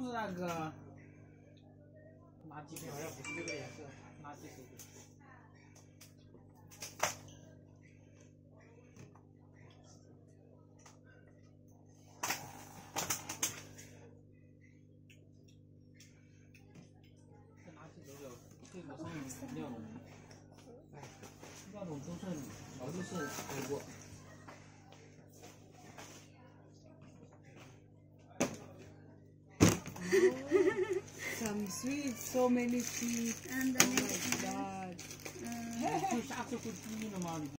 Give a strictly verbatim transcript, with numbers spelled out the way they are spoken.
那个垃圾片，好像不是这个颜色，垃圾手指。 这个上面料桶，哎，料桶都是早就是开过。Some sweet, so many sweet. And the next one. 就下次会注意了吗？